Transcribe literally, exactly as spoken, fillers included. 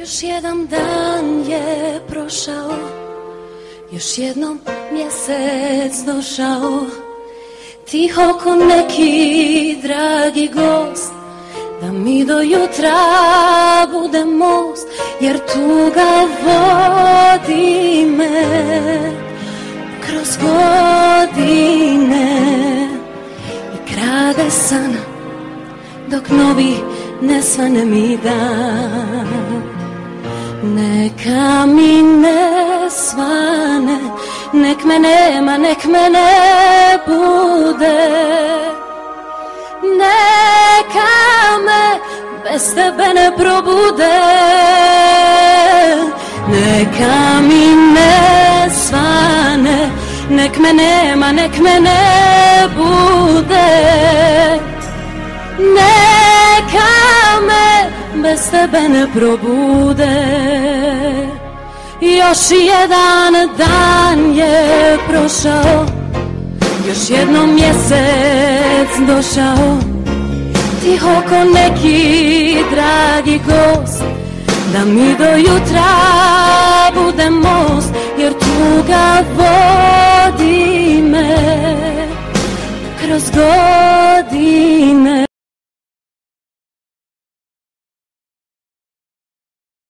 Još jedan dan je prošao, još jednom mjesec došao, tiho ko neki dragi gost, da mi do jutra bude most, jer tuga vodi me kroz godine i krade san, dok novi ne svane mi dan. Neka mi ne svane, nek me nema, nek me ne bude, neka me bez tebe ne probude. Neka mi ne svane, nek me nema, nek me ne bude, neka me bez tebe ne probude. Još jedan dan je prošao, još jednom mjesec došao, tiho ko neki dragi gost, da mi do jutra bude most, jer tuga vodi